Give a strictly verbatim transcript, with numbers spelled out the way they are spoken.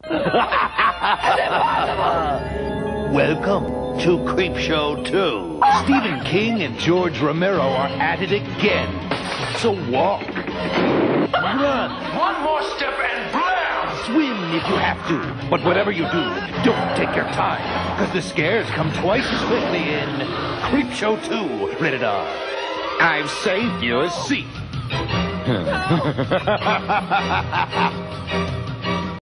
Welcome to Creepshow two. Stephen King and George Romero are at it again. So walk, run, One more step and blam! swim if you have to. But whatever you do, don't take your time, because the scares come twice as quickly in Creepshow two, rated R. I've saved you a seat.